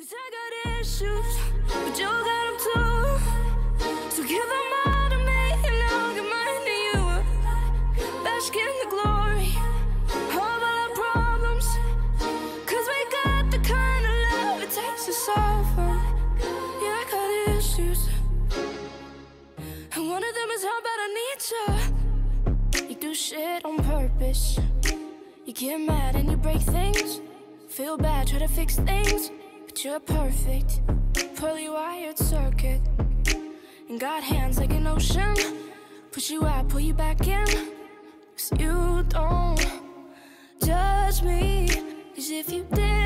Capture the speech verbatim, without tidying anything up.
Cause I got issues, but you got them too. So give them all to me and I'll give mine to you. Bask in the glory of all our problems, cause we got the kind of love it takes to solve them. Yeah, I got issues, and one of them is how bad I need you. You do shit on purpose. You get mad and you break things. Feel bad, try to fix things, but you're perfect, poorly wired circuit. And got hands like an ocean, push you out, pull you back in. Cause you don't judge me, cause if you did